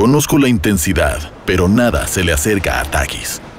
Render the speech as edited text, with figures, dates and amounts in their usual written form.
Conozco la intensidad, pero nada se le acerca a Takis.